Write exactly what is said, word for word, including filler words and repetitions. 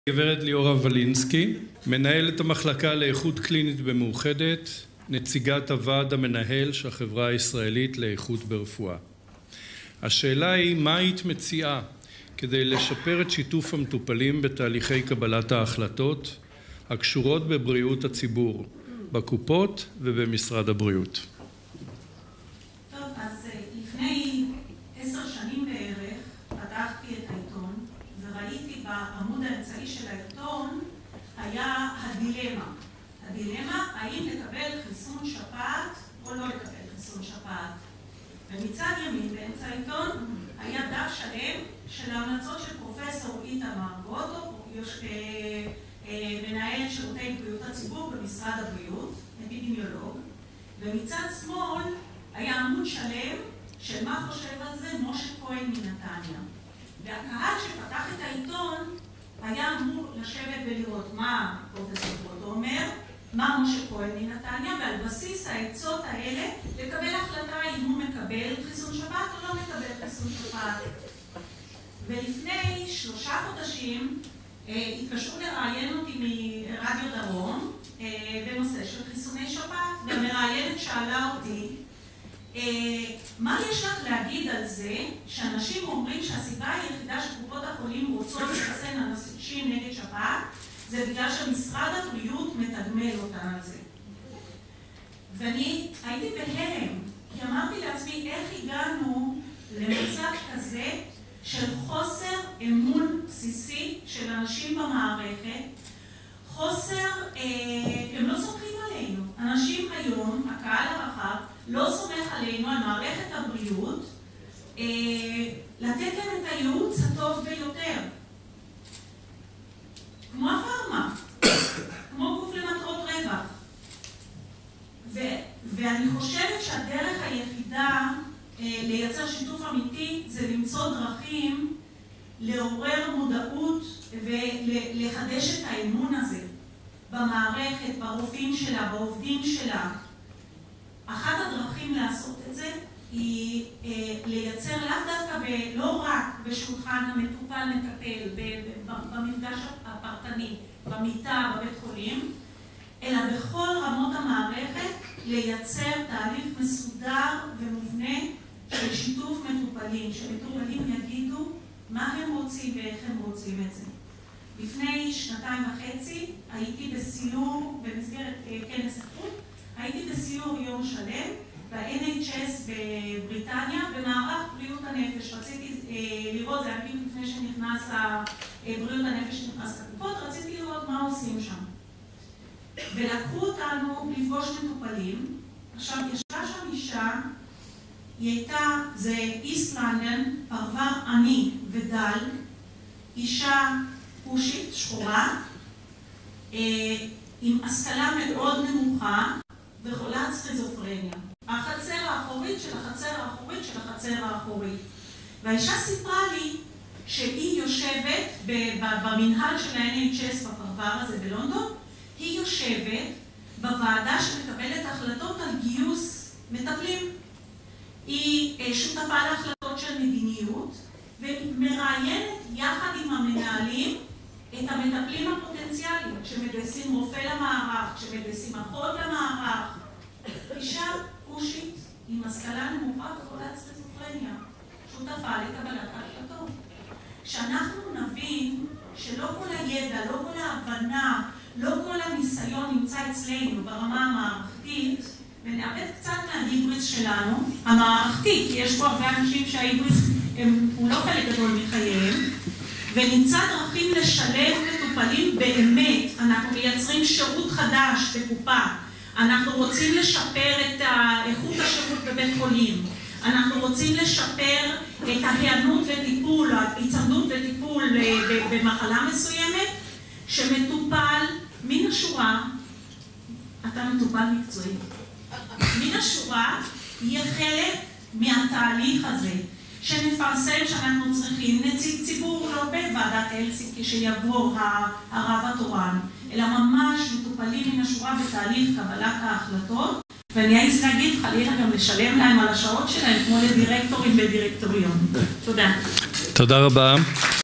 גברת ליאורה ולינסקי, מנהלת המחלקה לאיכות קלינית במאוחדת, נציגת הוועד המנהל של החברה הישראלית לאיכות ברפואה. השאלה היא, מה היית מציעה כדי לשפר את שיתוף המטופלים בתהליכי קבלת ההחלטות הקשורות בבריאות הציבור, בקופות ובמשרד הבריאות? טוב, אז לפני עשר שנים בערך פתחתי את העיתון וראיתי בעמוד האמצעי של העיתון היה הדילמה. הדילמה, האם לקבל חיסון שפעת או לא לקבל חיסון שפעת. ומצד ימין באמצע העיתון היה דף שלם של ההמלצות של פרופסור איתמר גרוטו, מנהל שירותי בריאות הציבור במשרד הבריאות, אפידמיולוג, ומצד שמאל היה עמוד שלם של מה חושב על זה משה כהן מנתניה. והקהל שפתח את העיתון היה אמור לשבת ולראות מה פרופסור גרוטו אומר, מה משה כהן מנתניה, ועל בסיס העצות האלה לקבל החלטה אם הוא מקבל חיסון שפעת או לא מקבל חיסון שפעת. ולפני שלושה חודשים התקשרו לראיין אותי מרדיו דרום בנושא של חיסוני שפעת, והמראיינת שאלה אותי, מה יש לך להגיד על זה שאנשים אומרים שהסיבה היחידה שקופות החולים רוצות לחסן אנשים נגד שפעת זה בגלל שמשרד הבריאות מתגמל אותן על זה. ואני הייתי בהלם, כי אמרתי לעצמי איך הגענו למצב כזה של חוסר אמון בסיסי של אנשים במערכת, חוסר, אה, הם לא סומכים עלינו. אנשים היום, הקהל הרחב, לא סומך עלינו, על מערכת הבריאות, אה, לתת להם את הייעוץ הטוב ביותר. כמו הפארמה, כמו גוף למטרות רווח. ו- ואני חושבת שהדרך היחידה אה, לייצר שיתוף אמיתי זה למצוא דרכים לעורר מודעות ולחדש את האמון הזה במערכת, ברופאים שלה, בעובדים שלה. אחת הדרכים לעשות את זה היא אה, לייצר לאו דווקא ב- לא רק בשולחן המטופל מטפל, במפגש הפרטני, במיטה, בבית חולים, אלא בכל רמות המערכת לייצר תהליך מסודר ומובנה של שיתוף מטופלים, שמטופלים יגידו מה הם רוצים ואיך הם רוצים את זה. לפני שנתיים וחצי הייתי בסיור, במסגרת כנס איכות, הייתי בסיור יום שלם ב-אן אייץ' אס בבריטניה, במערך בריאות הנפש. רציתי אה, לראות, זה היה לפני שנכנס בריאות הנפש שנכנס לקופות, רציתי לראות מה עושים שם. ולקחו אותנו לפגוש מטופלים. עכשיו, ישבה שם אישה, היא הייתה, זה איסט לונדון, פרבר עני ודל, אישה פושית, שחורה, אה, עם השכלה מאוד נמוכה, וחולת סכיזופרניה. החצר האחורית של החצר האחורית של החצר האחורית. והאישה סיפרה לי שהיא יושבת במנהל של ה-אן אייץ' אס בפרבר הזה בלונדון, היא יושבת בוועדה שמקבלת החלטות על גיוס מטפלים. היא שותפה להחלטות של מדיניות, ומראיינת יחד עם המנהלים את המטפלים הפוטנציאליים, כשמגייסים רופא למערך, כשמגייסים אחות למערך. אישה פושית עם השכלה נמוכה וחולת סכיזופרניה, שותפה לקבלת ההחלטות. כשאנחנו נבין שלא כל הידע, לא כל ההבנה, לא כל הניסיון נמצא אצלנו ברמה המערכתית, ונאבד קצת מההיבריס שלנו, המערכתי, כי יש פה הרבה אנשים שההיבריס הוא לא חלק גדול מחייהם, ונמצא דרכים לשלב מטופלים באמת. אנחנו מייצרים שירות חדש בקופה, אנחנו רוצים לשפר את איכות השירות בבית חולים, אנחנו רוצים לשפר את ההיענות לטיפול, ההצמדות לטיפול במחלה מסוימת, שמטופל מן השורה, אתה מטופל מקצועי, מן השורה יהיה חלק מהתהליך הזה, שנפרסם שאנחנו צריכים נציג ציבור, לא בוועדת הלסינקי שיבוא הרב התורן, אלא ממש מטופלים מן השורה בתהליך קבלת ההחלטות, ואני אעז להגיד חלילה גם לשלם להם על השעות שלהם כמו לדירקטורים בדירקטוריון. תודה. תודה רבה.